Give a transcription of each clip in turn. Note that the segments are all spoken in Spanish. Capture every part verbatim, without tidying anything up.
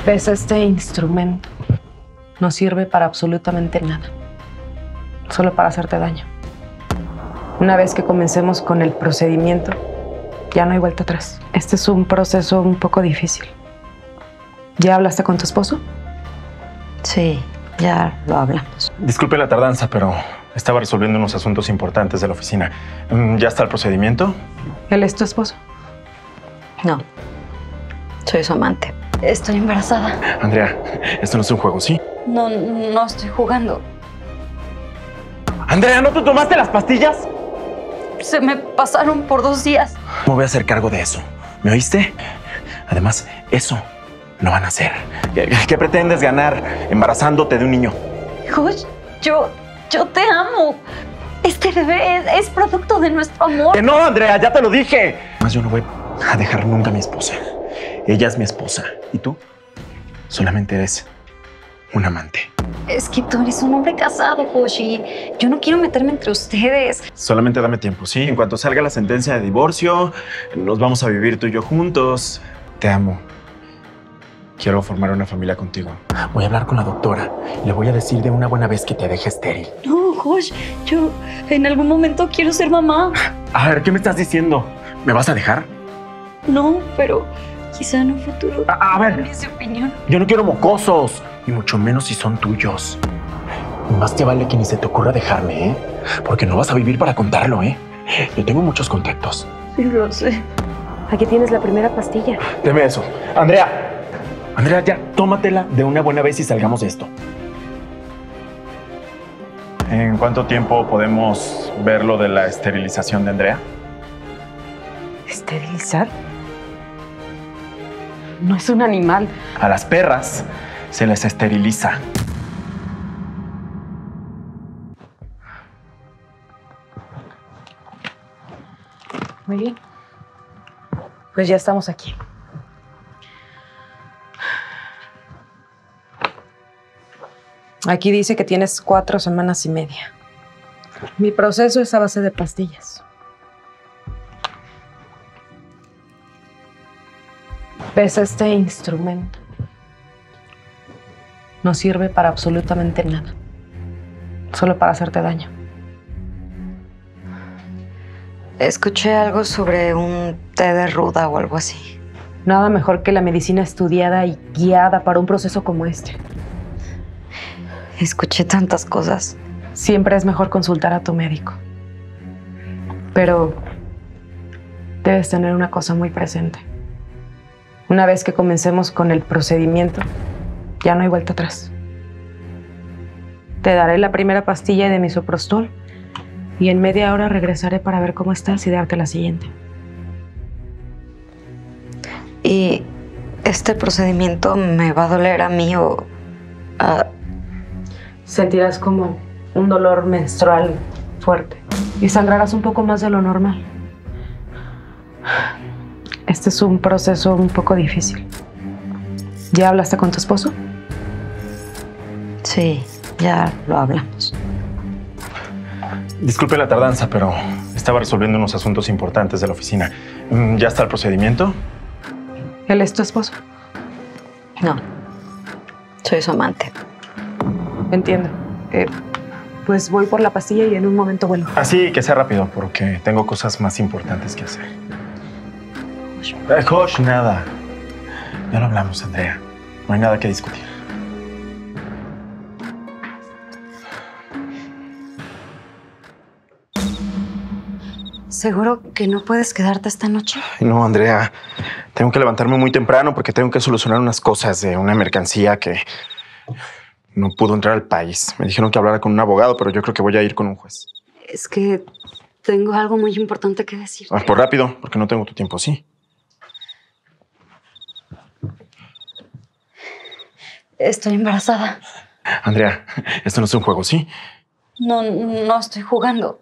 ¿Ves? Este instrumento no sirve para absolutamente nada, solo para hacerte daño. Una vez que comencemos con el procedimiento, ya no hay vuelta atrás. Este es un proceso un poco difícil. ¿Ya hablaste con tu esposo? Sí, ya lo hablamos. Disculpe la tardanza, pero estaba resolviendo unos asuntos importantes de la oficina. ¿Ya está el procedimiento? ¿Él es tu esposo? No, soy su amante. Estoy embarazada. Andrea, esto no es un juego, ¿sí? No, no estoy jugando. Andrea, ¿no te tomaste las pastillas? Se me pasaron por dos días. Me voy a hacer cargo de eso. ¿Me oíste? Además, eso no van a hacer. ¿Qué, qué pretendes ganar embarazándote de un niño? Josh, yo, yo te amo. Este bebé es, es producto de nuestro amor. ¡Que no, Andrea! ¡Ya te lo dije! Además, yo no voy a dejar nunca a mi esposa. Ella es mi esposa. ¿Y tú? Solamente eres un amante. Es que tú eres un hombre casado, Josh, y yo no quiero meterme entre ustedes. Solamente dame tiempo, ¿sí? En cuanto salga la sentencia de divorcio, nos vamos a vivir tú y yo juntos. Te amo. Quiero formar una familia contigo. Voy a hablar con la doctora y le voy a decir de una buena vez que te deje estéril. No, Josh, yo en algún momento quiero ser mamá. A ver, ¿qué me estás diciendo? ¿Me vas a dejar? No, pero quizá en un futuro A, a ver, cambies de opinión. yo no quiero mocosos, y mucho menos si son tuyos. Y más te vale que ni se te ocurra dejarme, ¿eh? Porque no vas a vivir para contarlo, ¿eh? Yo tengo muchos contactos. Sí, lo sé. Aquí tienes la primera pastilla. Deme eso. Andrea. Andrea, ya, tómatela de una buena vez y salgamos de esto. ¿En cuánto tiempo podemos ver lo de la esterilización de Andrea? ¿Esterilizar? No es un animal. A las perras se les esteriliza. Muy bien. Pues ya estamos aquí. Aquí dice que tienes cuatro semanas y media. Mi proceso es a base de pastillas. ¿Ves? Este instrumento no sirve para absolutamente nada, solo para hacerte daño. Escuché algo sobre un té de ruda o algo así. Nada mejor que la medicina estudiada y guiada para un proceso como este. Escuché tantas cosas. Siempre es mejor consultar a tu médico. Pero debes tener una cosa muy presente. Una vez que comencemos con el procedimiento, ya no hay vuelta atrás. Te daré la primera pastilla de misoprostol y en media hora regresaré para ver cómo estás y darte la siguiente. ¿Y este procedimiento me va a doler a mí o a...? Sentirás como un dolor menstrual fuerte y sangrarás un poco más de lo normal. Este es un proceso un poco difícil. ¿Ya hablaste con tu esposo? Sí, ya lo hablamos. Disculpe la tardanza, pero estaba resolviendo unos asuntos importantes de la oficina. ¿Ya está el procedimiento? ¿Él es tu esposo? No, soy su amante. Entiendo. Eh, pues voy por la pastilla y en un momento vuelvo. Así que sea rápido, porque tengo cosas más importantes que hacer. Eh, Josh, nada. Ya lo hablamos, Andrea. No hay nada que discutir. ¿Seguro que no puedes quedarte esta noche? Ay, no, Andrea. Tengo que levantarme muy temprano porque tengo que solucionar unas cosas de una mercancía que no pudo entrar al país. Me dijeron que hablara con un abogado, pero yo creo que voy a ir con un juez. Es que tengo algo muy importante que decirte. Ah, por rápido, porque no tengo tu tiempo, ¿sí? Estoy embarazada. Andrea, esto no es un juego, ¿sí? No, no estoy jugando.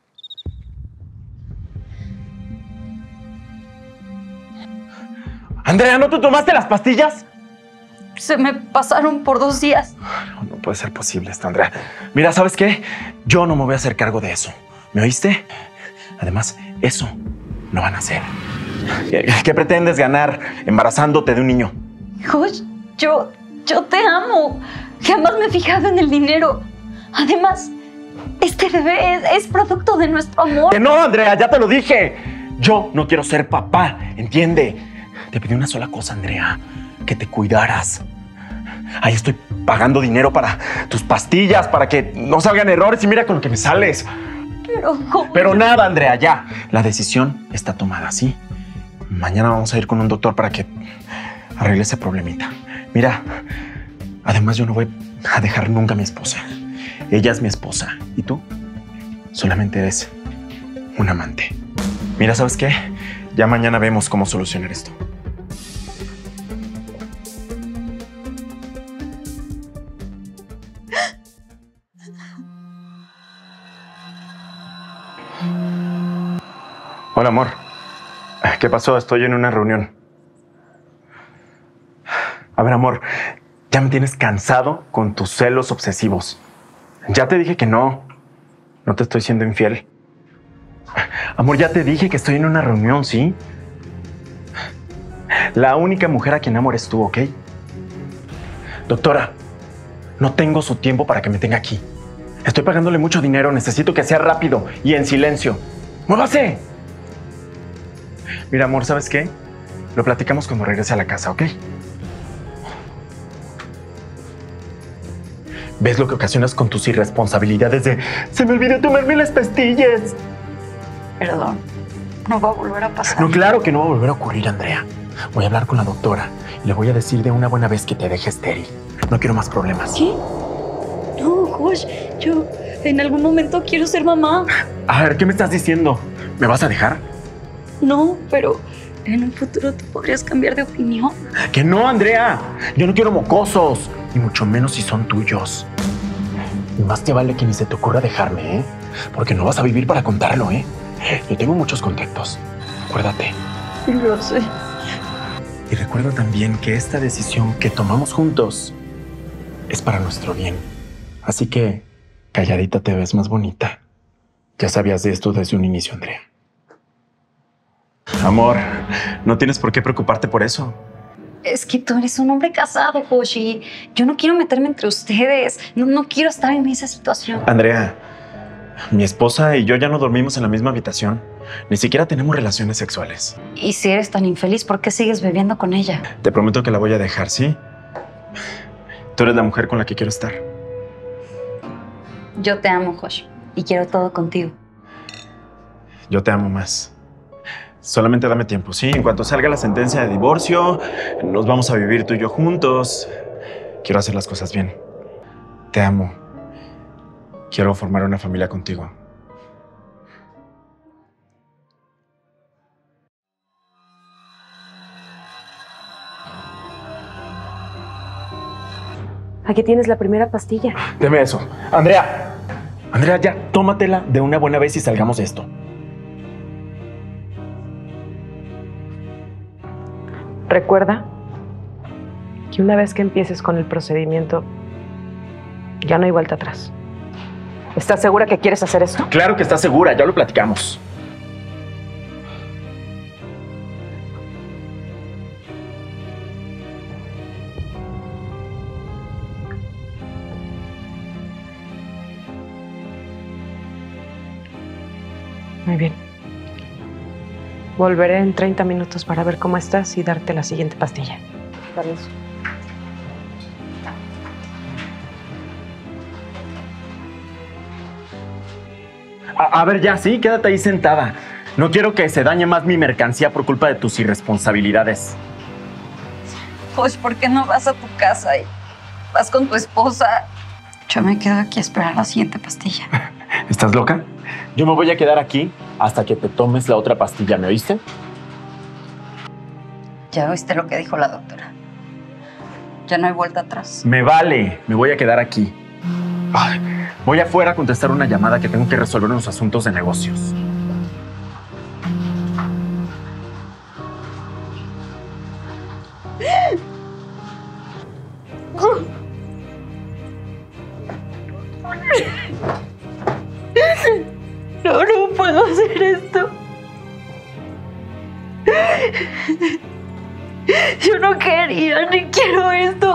Andrea, ¿no te tomaste las pastillas? Se me pasaron por dos días. No, no puede ser posible esto, Andrea. Mira, ¿sabes qué? Yo no me voy a hacer cargo de eso. ¿Me oíste? Además, eso no van a hacer. ¿Qué, qué pretendes ganar embarazándote de un niño? Josh, yo, yo te amo. Jamás me he fijado en el dinero. Además, este bebé es, es producto de nuestro amor. ¡Que no, Andrea! ¡Ya te lo dije! Yo no quiero ser papá, ¿entiende? Te pedí una sola cosa, Andrea, que te cuidaras. Ahí estoy pagando dinero para tus pastillas, para que no salgan errores y mira con lo que me sales. Pero, ¿cómo? Pero nada, Andrea, ya. La decisión está tomada, ¿sí? Mañana vamos a ir con un doctor para que arregle ese problemita. Mira, además yo no voy a dejar nunca a mi esposa. Ella es mi esposa y tú solamente eres un amante. Mira, ¿sabes qué? Ya mañana vemos cómo solucionar esto. Hola, amor. ¿Qué pasó? Estoy en una reunión. A ver, amor, ya me tienes cansado con tus celos obsesivos. Ya te dije que no. No te estoy siendo infiel. Amor, ya te dije que estoy en una reunión, ¿sí? La única mujer a quien amo eres tú, ¿ok? Doctora, no tengo su tiempo para que me tenga aquí. Estoy pagándole mucho dinero. Necesito que sea rápido y en silencio. ¡Muévase! Mira, amor, ¿sabes qué? Lo platicamos cuando regrese a la casa, ¿ok? ¿Ves lo que ocasionas con tus irresponsabilidades de se me olvidó tomarme las pastillas? Perdón, no va a volver a pasar. No, claro que no va a volver a ocurrir, Andrea. Voy a hablar con la doctora y le voy a decir de una buena vez que te deje estéril. No quiero más problemas. ¿Qué? No, Josh, yo en algún momento quiero ser mamá. A ver, ¿qué me estás diciendo? ¿Me vas a dejar? No, pero en un futuro tú podrías cambiar de opinión. ¡Que no, Andrea! Yo no quiero mocosos, y mucho menos si son tuyos. Y más te vale que ni se te ocurra dejarme, ¿eh? Porque no vas a vivir para contarlo, ¿eh? Yo tengo muchos contactos. Acuérdate. Lo sé. Y recuerda también que esta decisión que tomamos juntos es para nuestro bien. Así que calladita te ves más bonita. Ya sabías de esto desde un inicio, Andrea. Amor, no tienes por qué preocuparte por eso. Es que tú eres un hombre casado, Josh, y yo no quiero meterme entre ustedes. No, no quiero estar en esa situación. Andrea, mi esposa y yo ya no dormimos en la misma habitación. Ni siquiera tenemos relaciones sexuales. Y si eres tan infeliz, ¿por qué sigues bebiendo con ella? Te prometo que la voy a dejar, ¿sí? Tú eres la mujer con la que quiero estar. Yo te amo, Josh, y quiero todo contigo. Yo te amo más. Solamente dame tiempo, ¿sí? En cuanto salga la sentencia de divorcio, nos vamos a vivir tú y yo juntos. Quiero hacer las cosas bien. Te amo. Quiero formar una familia contigo. Aquí tienes la primera pastilla. Deme eso. Andrea. Andrea, ya, tómatela de una buena vez y salgamos de esto. Recuerda que una vez que empieces con el procedimiento, ya no hay vuelta atrás. ¿Estás segura que quieres hacer esto? Claro que estás segura, ya lo platicamos. Muy bien. Volveré en treinta minutos para ver cómo estás y darte la siguiente pastilla. Permiso. A, a ver, ya, sí, quédate ahí sentada. No quiero que se dañe más mi mercancía por culpa de tus irresponsabilidades. Josh, ¿por qué no vas a tu casa y vas con tu esposa? Yo me quedo aquí a esperar la siguiente pastilla. ¿Estás loca? Yo me voy a quedar aquí hasta que te tomes la otra pastilla, ¿me oíste? Ya oíste lo que dijo la doctora. Ya no hay vuelta atrás. Me vale, me voy a quedar aquí. Ay, voy afuera a contestar una llamada que tengo que resolver unos asuntos de negocios. No, no puedo hacer esto. Yo no quería ni quiero esto.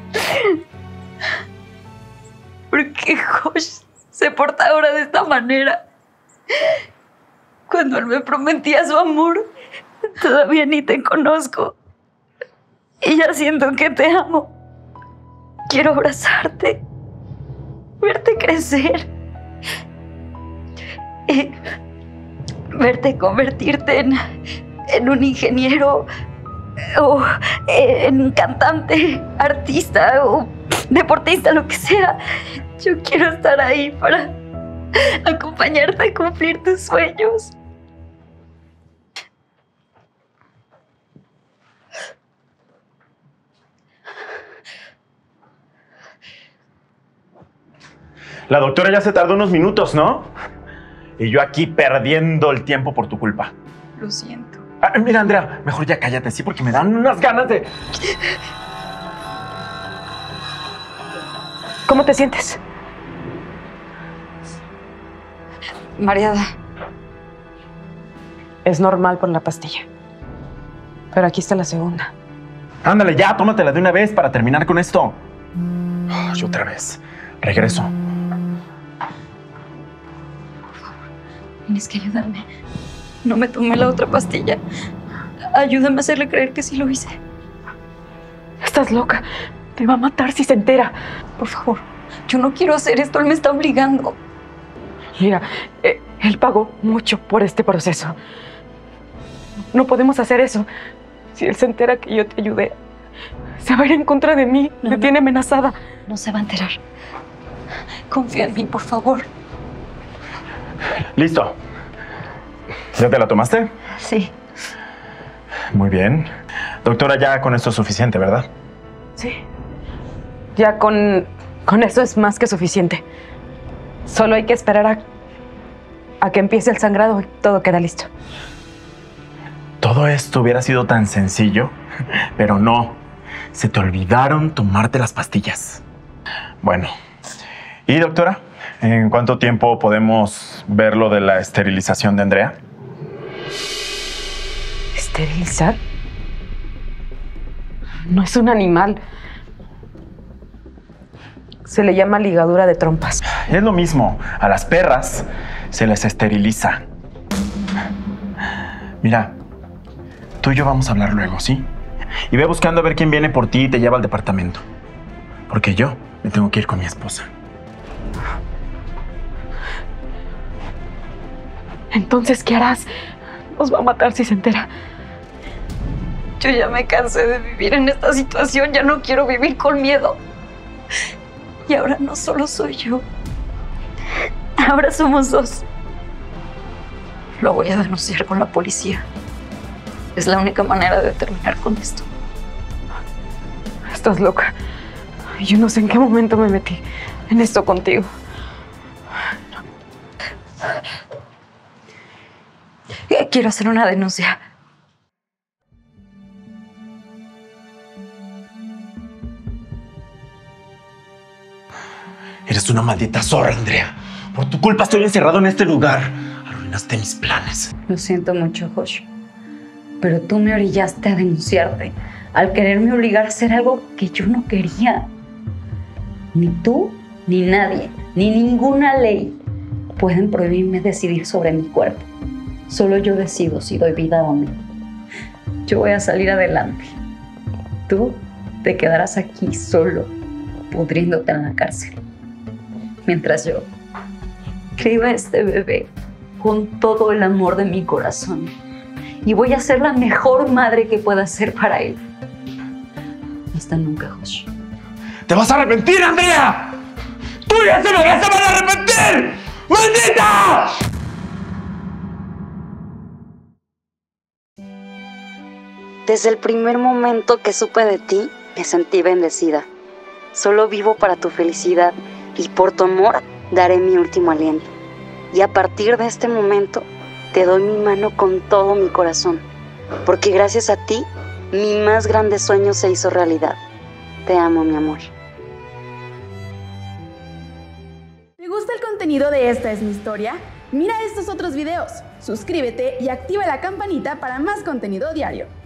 ¿Por qué Josh se porta ahora de esta manera? Cuando él me prometía su amor, todavía ni te conozco. Y ya siento que te amo. Quiero abrazarte, verte crecer y verte convertirte en, en un ingeniero o en un cantante, artista o deportista, lo que sea. Yo quiero estar ahí para acompañarte a cumplir tus sueños. La doctora ya se tardó unos minutos, ¿no? Y yo aquí perdiendo el tiempo por tu culpa. Lo siento. Ah, mira, Andrea, mejor ya cállate, sí, porque me dan unas ganas de... ¿Cómo te sientes? Mareada. Es normal por la pastilla. Pero aquí está la segunda. Ándale, ya, tómatela de una vez para terminar con esto. Oh, y otra vez. Regreso. Tienes que ayudarme. No me tomé la otra pastilla. Ayúdame a hacerle creer que sí lo hice. Estás loca. Te va a matar si se entera. Por favor, yo no quiero hacer esto. Él me está obligando. Mira, eh, él pagó mucho por este proceso. No podemos hacer eso. Si él se entera que yo te ayudé, se va a ir en contra de mí. No, me no. tiene amenazada. No se va a enterar. Confía en mí, por favor. Listo. ¿Ya te la tomaste? Sí. Muy bien. Doctora, ya con esto es suficiente, ¿verdad? Sí. Ya con, con eso es más que suficiente. Solo hay que esperar a, a que empiece el sangrado y todo queda listo. Todo esto hubiera sido tan sencillo, pero no. Se te olvidaron tomarte las pastillas. Bueno. ¿Y doctora? ¿En cuánto tiempo podemos ver lo de la esterilización de Andrea? ¿Esterilizar? No es un animal. Se le llama ligadura de trompas. Es lo mismo. A las perras se les esteriliza. Mira, tú y yo vamos a hablar luego, ¿sí? Y ve buscando a ver quién viene por ti y te lleva al departamento. Porque yo me tengo que ir con mi esposa. Entonces, ¿qué harás? Nos va a matar si se entera. Yo ya me cansé de vivir en esta situación. Ya no quiero vivir con miedo. Y ahora no solo soy yo. Ahora somos dos. Lo voy a denunciar con la policía. Es la única manera de terminar con esto. Estás loca. Yo no sé en qué momento me metí en esto contigo. Quiero hacer una denuncia. Eres una maldita zorra, Andrea. Por tu culpa estoy encerrado en este lugar. Arruinaste mis planes. Lo siento mucho, Josh. Pero tú me orillaste a denunciarte al quererme obligar a hacer algo que yo no quería. Ni tú, ni nadie, ni ninguna ley pueden prohibirme decidir sobre mi cuerpo. Solo yo decido si doy vida o no. Yo voy a salir adelante. Tú te quedarás aquí solo, pudriéndote en la cárcel. Mientras yo crío a este bebé con todo el amor de mi corazón. Y voy a ser la mejor madre que pueda ser para él. Hasta nunca, Josh. ¡Te vas a arrepentir, Andrea! ¡Tú y ese bebé se van a arrepentir! ¡Maldita! Desde el primer momento que supe de ti, me sentí bendecida. Solo vivo para tu felicidad y por tu amor daré mi último aliento. Y a partir de este momento, te doy mi mano con todo mi corazón, porque gracias a ti, mi más grande sueño se hizo realidad. Te amo, mi amor. ¿Te gusta el contenido de Esta es mi historia? Mira estos otros videos, suscríbete y activa la campanita para más contenido diario.